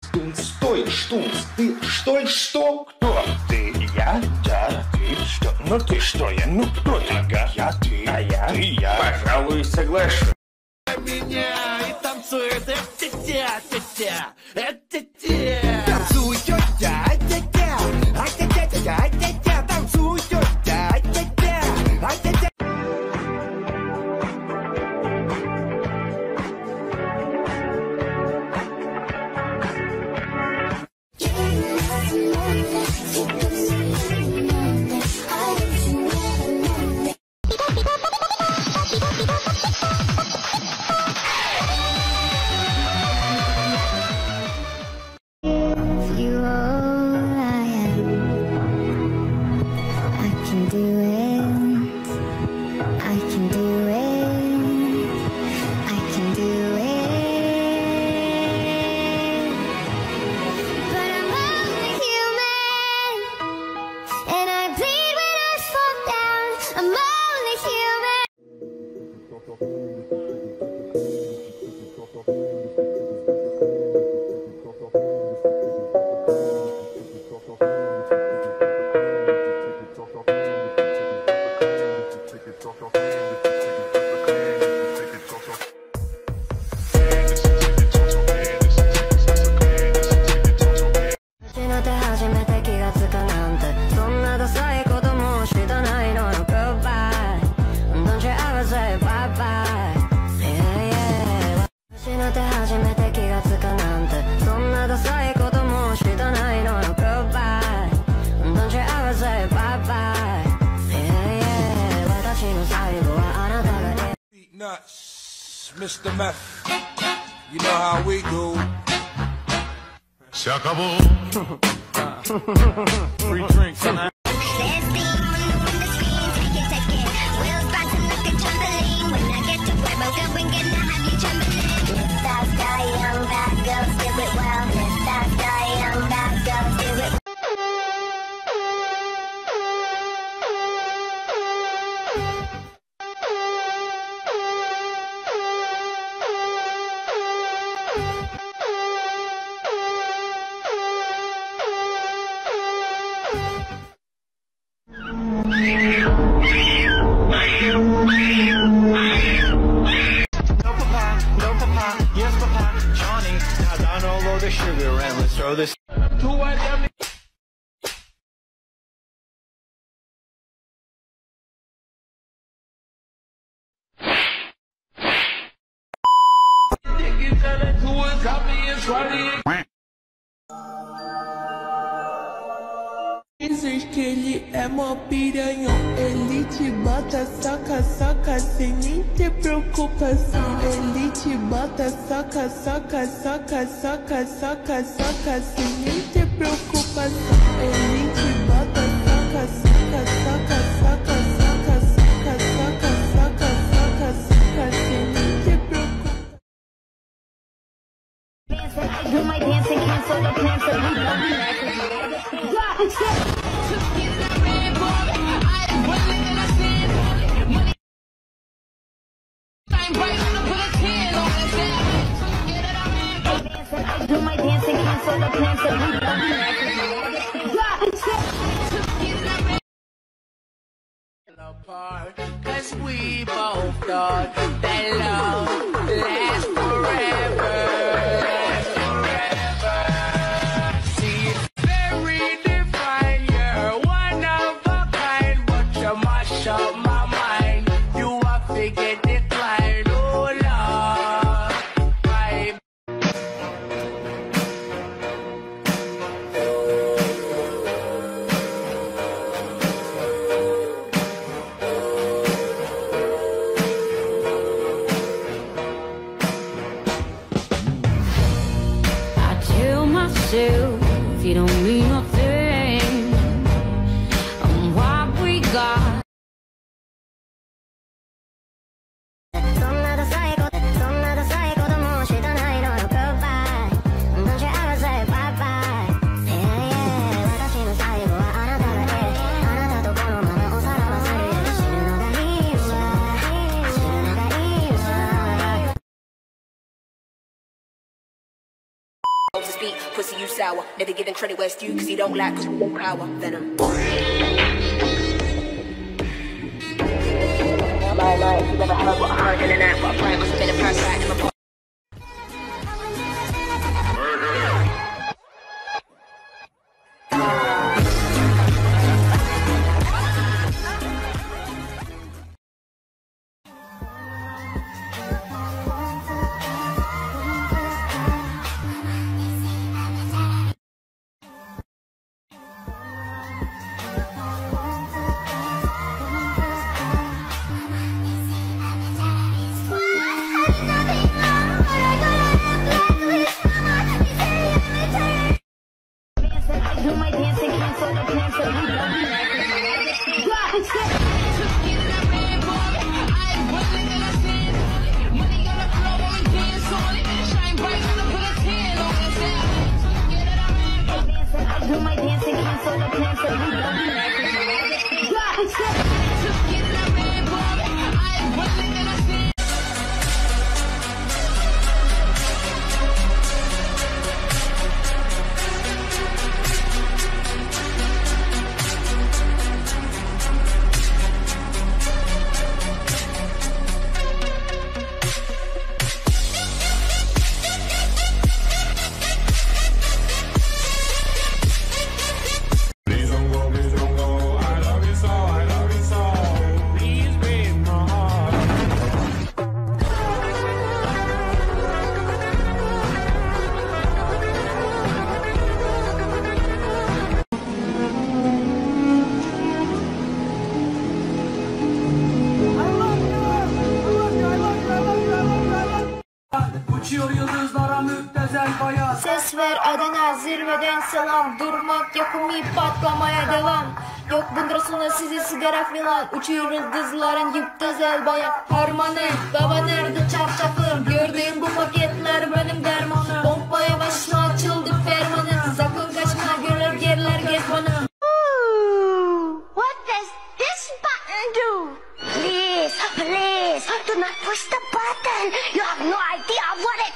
Стунц, стой, штунц, ты что? Кто? Ты? Я? Да. Ты? Что? Ну ты что? Я? Ну кто ты? Ага. Я, ты. А я? Ты, я. Пожалуй, соглашусь. Меня и танцует тя-тя-тя-тя. Танцуй, тетя, тя-тя, тя-тя-тя-тя, тя-тя, танцуй, тетя, тя-тя, тя-тя. Nuts, Mr. Meth. You know how we do. Se acabó. Free drinks tonight. Sugar and let's throw this Dizes que ele é mó piranhão, ele te bota, saca, saca, sem nem ter preocupação. Ele te bota, saca, saca, saca, saca, saca, saca, sem nem ter preocupação. Ele te bota, saca, saca, saca, saca, saca, saca, saca, saca, saca, saca, sem nem ter preocupação. Do my dancing, cancel the plans that we love. Do my dancing, cancel the plans that we apart, 'cause we both thought that love lasts forever. See, it's very divine, you're one of a kind, but you mash up my mind. You are figure decline, oh Lord, my if you don't mean nothing, what we got. speak. Pussy, you sour. Never giving credit where it's due, cause you don't like power. Venom. My life, you never heard what I heard in the night. What I pray must have been a parasite in my pocket. Do my dance and cancel the plans that we don't be Do my dance and cancel the plans that we don't be Uçuyor yıldızlara müptezel bayan. Ses ver Adana zirveden selam. Durmak yok mi patlamaya devam. Yok bundrasına sizi sigara filan. Uçuyor yıldızların müptezel bayan. Harmanım baba nerede çarşafım. Gördüğüm bu paketler benim dermanım. Pompaya başına açıldı fermanım. Sakın kaçma görür gerler gez bana. What does this button do? Please, please, do not push the button. You have no idea what it...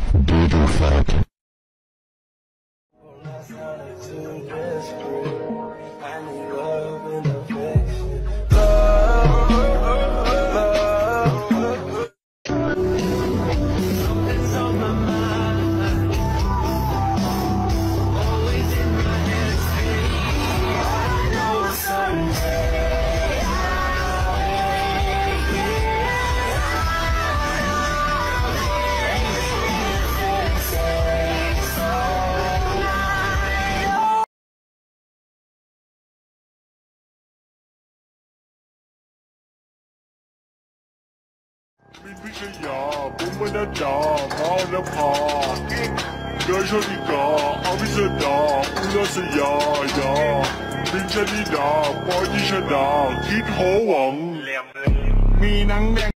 민비셔야 봄만한다 마을나파 여셔니까 아비서다 울었어야 야 민찬이다 빠지셔다 긴호왕 미낭랭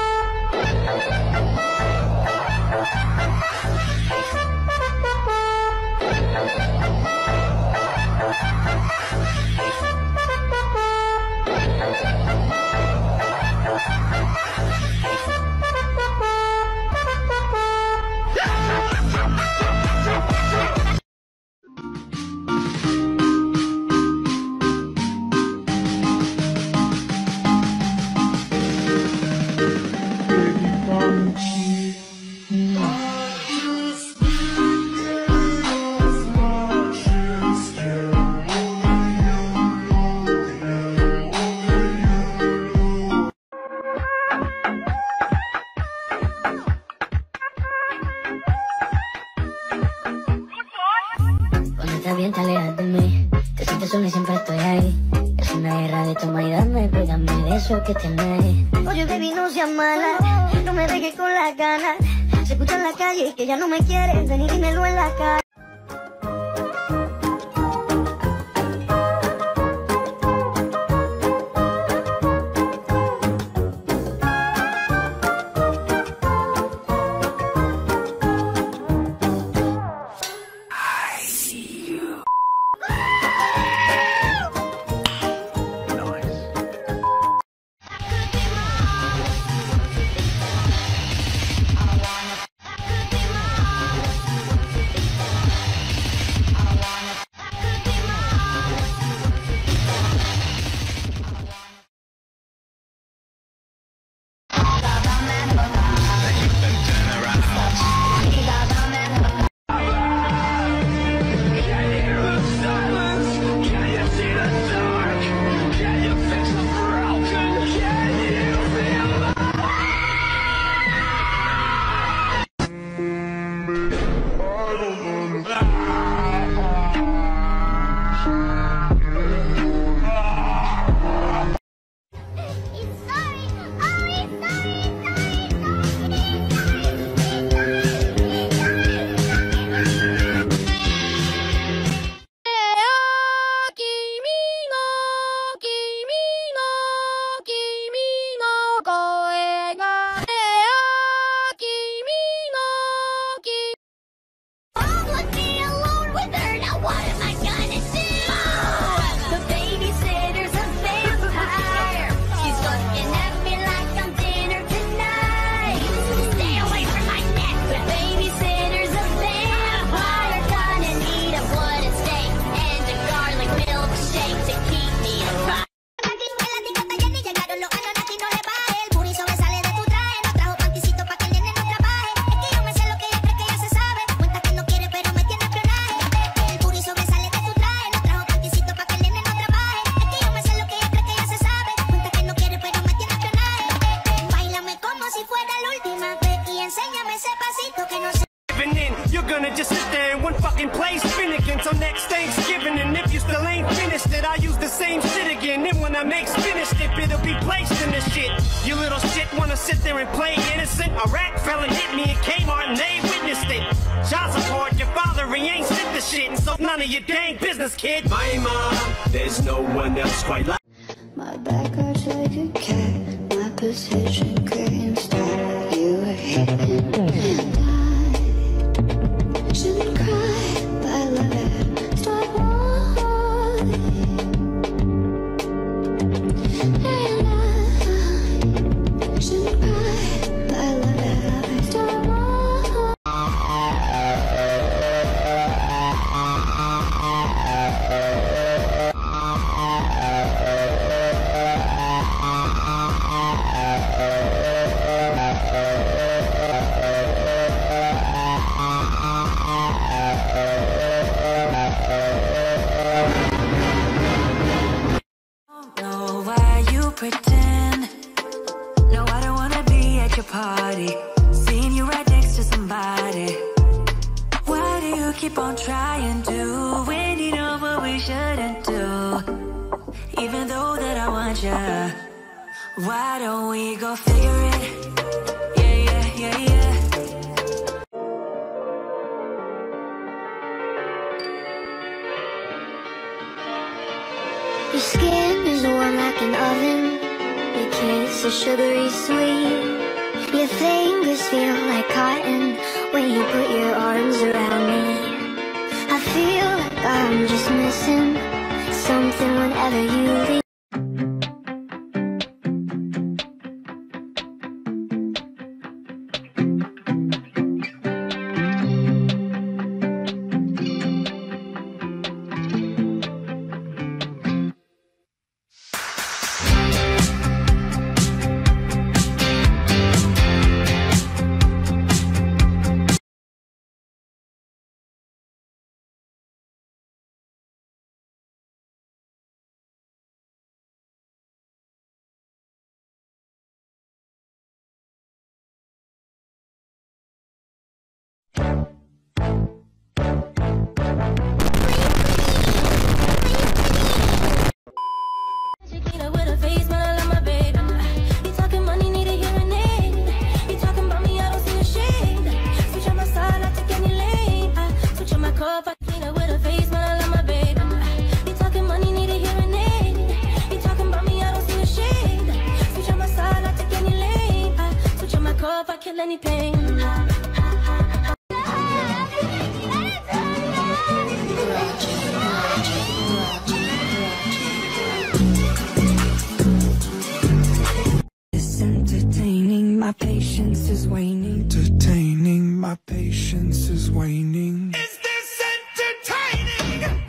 Bien, te alejas de mí. Te sientes sola y siempre estoy ahí. Es una guerra de toma y dame. Cuídame de eso que tienes. Oye, baby, no seas mala. No me dejes con las ganas. Se escucha en la calle que ya no me quieres. Ven y dímelo en la cara. fucking place Finnegan till next Thanksgiving. And if you still ain't finished it, I'll use the same shit again. Then when I make finished it, it'll be placed in the shit. You little shit wanna sit there and play innocent? A rat fella hit me in Kmart and they witnessed it. Child support, your father, he ain't sent the shit. And so none of your dang business, kid. My mom, there's no one else quite like. My back hurts like a cat. My position couldn't stop. You were hitting and I shouldn't cry, but I love it. Stop walling. And I shouldn't cry, but I love it. Stop walling. Pretend. No, I don't wanna be at your party, seeing you right next to somebody. Why do you keep on trying to, when you know what we shouldn't do? Even though that I want you, why don't we go figure it? Yeah, yeah, yeah, yeah. Your skin is warm like an oven. Your kiss is sugary sweet. Your fingers feel like cotton when you put your arms around me. I feel like I'm just missing something whenever you leave. Any pain. It's entertaining, my patience is waning. Entertaining, my patience is waning. Is this entertaining?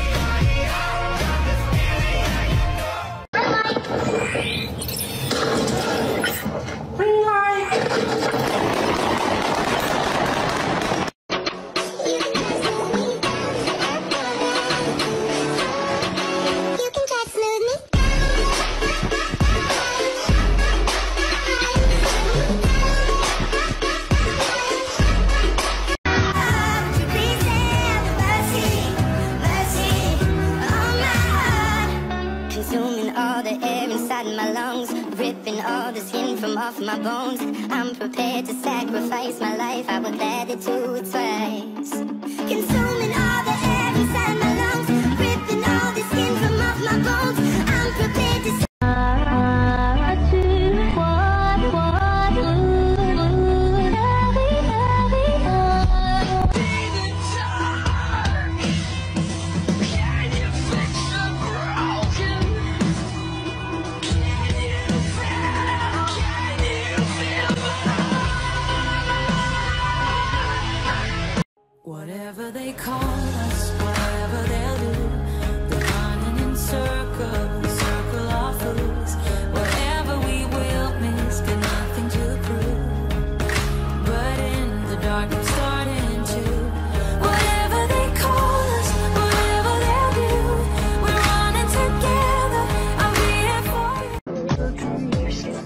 My lungs, ripping all the skin from off my bones. I'm prepared to sacrifice my life. I would gladly do it twice. Consuming all the air inside my lungs, ripping all the skin from off my bones. I'm prepared to Whatever they call us, whatever they'll do, they're running in circles, circle of fools. Whatever we will miss, got nothing to prove. But in the dark, I'm starting to. Whatever they call us, whatever they'll do, we're running together. I'll be here for you. You're still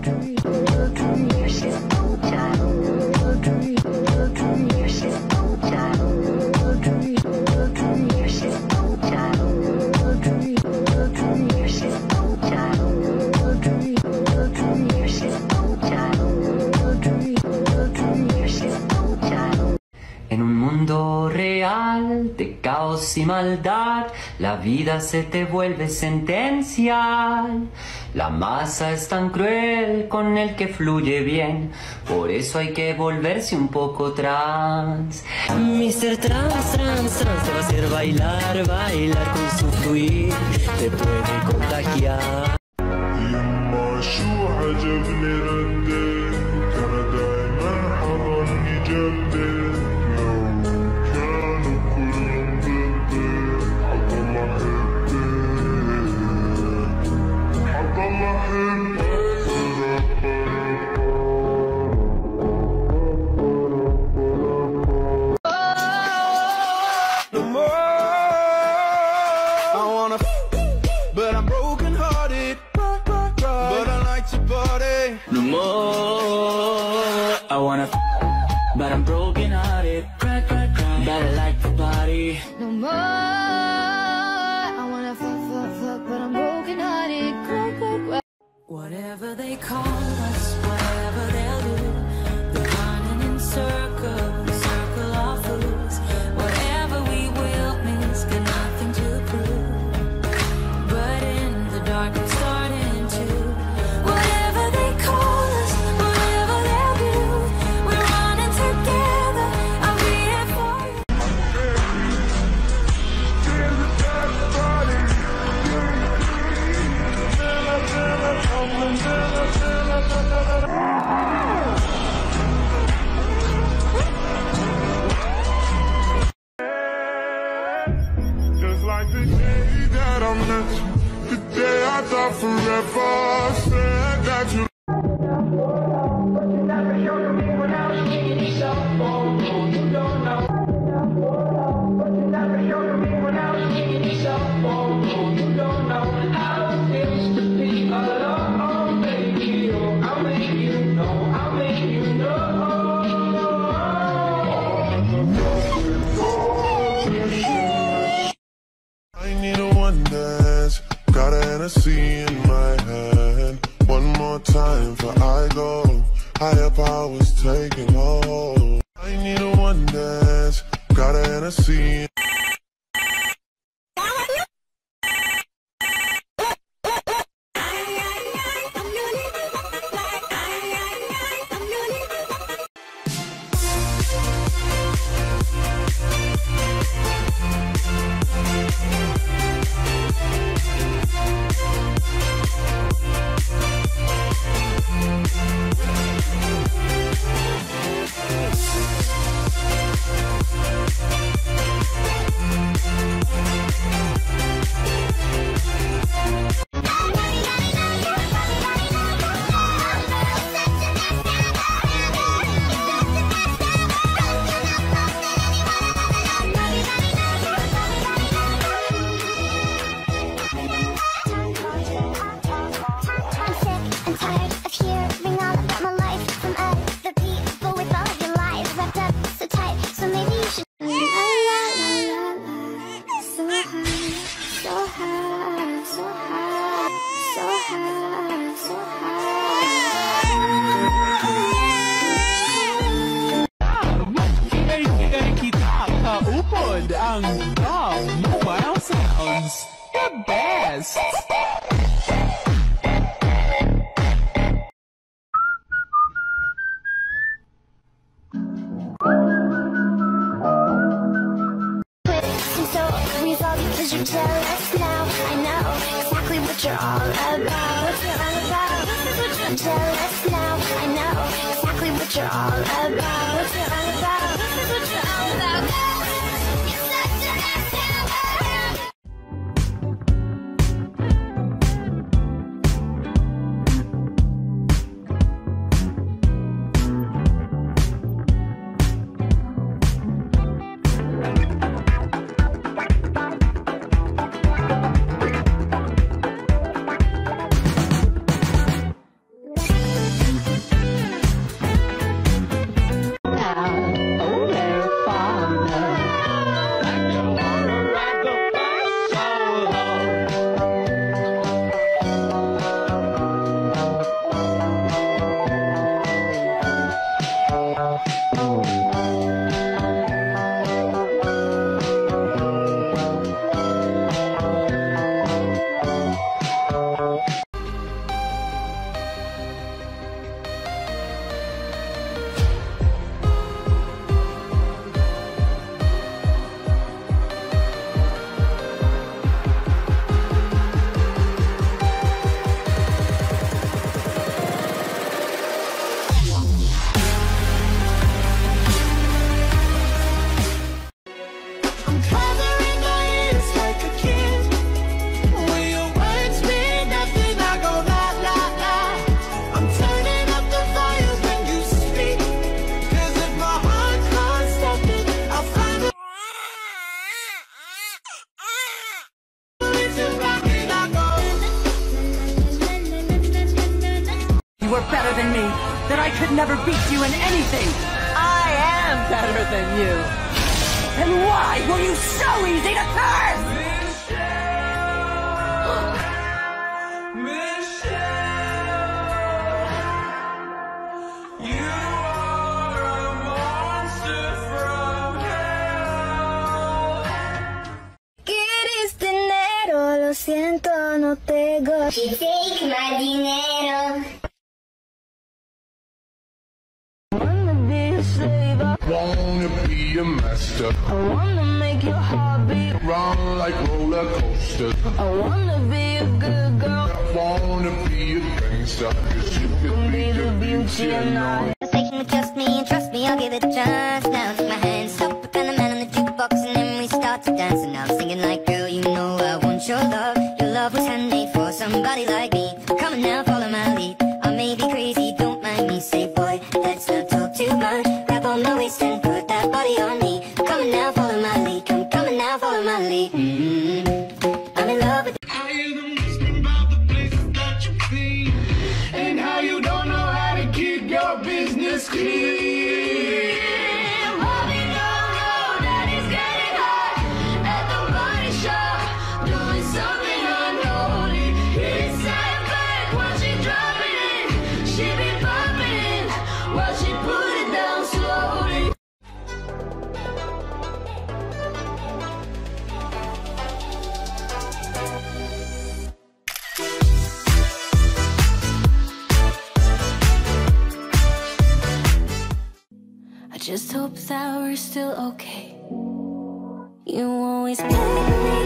You're still mundo real de caos y maldad, la vida se te vuelve sentencial. La masa es tan cruel con el que fluye bien, por eso hay que volverse un poco trans. Mr. Trans, trans, trans te va a hacer bailar, bailar con su fluir, te puede contagiar. شو عجبني ردك ترى دايما حضني جلدك لو كانوا كلهم ضدك حضل احبك حضل No more. I wanna, but I'm broken hearted. But I like to party. No more. I wanna, but I'm broken hearted. But I like to party. No more. I wanna fuck, but I'm broken hearted. Whatever they call us, whatever they'll do, they're running in circles, circle of fools. Whatever we will miss, got nothing to prove. But in the dark, I'm starting to. Whatever they call us, whatever they'll do, we're running together. I'll be here for you. Just like the day that I met you, the day I thought forever, said that you I need a one dance, got an Hennessy in my hand. One more time before I go, higher powers taking hold. I need a one dance, got an Hennessy. sounds the best. Cause you're jealous now. I know exactly what you're all about. What you're all about. I'm jealous now. I know exactly what you're all about. What you're all about. What you're all about. never beat you in anything. I am better than you. And why were you so easy to curse? ¿Quieres dinero? Lo siento, no tengo. She take my dinero. Wanna be a slave. Wanna be a master. I wanna make your heart beat. Run like roller coasters. I wanna be a good girl. I wanna be a gangster. 'Cause you could be the beauty and all. Trust me and trust me, I'll give it a chance. Now take my hand, stop it, and the man on the jukebox, and then we start to dance. And I'm singing like, girl, you know I want your love. Your love was handmade for somebody like me. Come on now, follow my lead. I may be crazy, don't mind me. Say, boy, let's not talk too much. Grab on my waist and put that body on me. Come on now, follow my lead. Come on now, follow my lead. I'm in love with. I hear them whispering about the places that you've been, and how you don't know how to keep your business clean. I just hope that we're still okay. You always play me